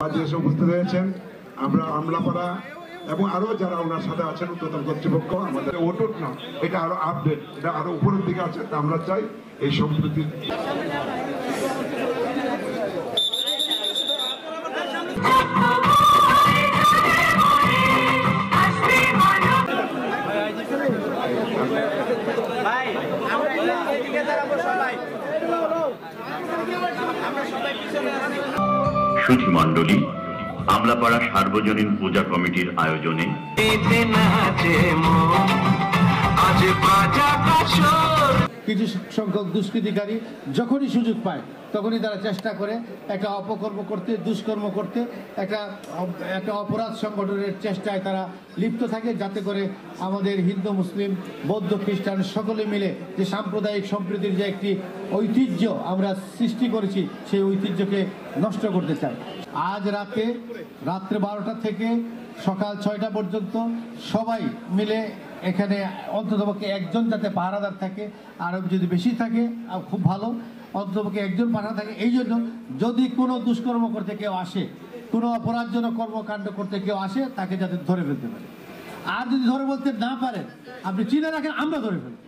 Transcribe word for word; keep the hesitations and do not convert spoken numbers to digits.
এসে উপস্থিত হয়েছেন আমরা আমলাপাড়া এবং আরো যারা ওনার সাথে আছেন উচ্চতর কর্তৃপক্ষ আমাদের ওটুট না এটা আরো আপডেট এটা আরো উপরের দিকে আছে তা আমরা চাই এই সম্প্রীতি সুধী মণ্ডলী আমলাপাড়া সার্বজনীন পূজা কমিটির আয়োজনে কিছু সংখ্যক দুষ্কৃতিকারী যখনই সুযোগ পায় তখনই তারা চেষ্টা করে একটা অপকর্ম করতে দুষ্কর্ম করতে একটা একটা অপরাধ সংগঠনের চেষ্টায় তারা লিপ্ত থাকে যাতে করে আমাদের হিন্দু মুসলিম বৌদ্ধ খ্রিস্টান সকলে মিলে যে সাম্প্রদায়িক সম্প্রীতির যে একটি ঐতিহ্য আমরা সৃষ্টি করেছি সেই ঐতিহ্যকে নষ্ট করতে চায়। আজ রাতে রাত্রে বারোটা থেকে সকাল ছয়টা পর্যন্ত সবাই মিলে এখানে অন্ততপক্ষে একজন যাতে পাহারাদার থাকে, আর যদি বেশি থাকে খুব ভালো, অন্ততপক্ষে একজন পাহারা থাকে। এই জন্য যদি কোনো দুষ্কর্ম করতে কেউ আসে, কোনো অপরাধজনক কর্মকাণ্ড করতে কেউ আসে, তাকে যাতে ধরে ফেলতে পারে। আর যদি ধরে বলতে না পারেন আপনি চিনে রাখেন, আমরা ধরে ফেলব।